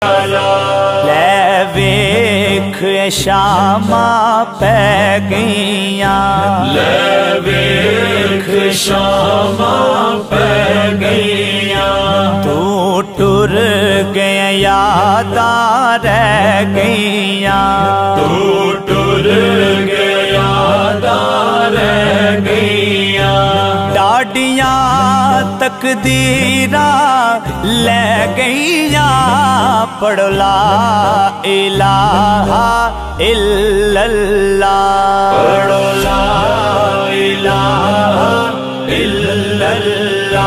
ले वेख शामा पै गईया, ले वेख शामा पै गईया। तू टुर गया यादां रह गईया, तू टुर गया यादां रह गईया। डाडियां तकदीरा ले गईया, पढ़ो ला इलाहा इल्लल्लाह, पढ़ो ला इलाहा इल्लल्लाह।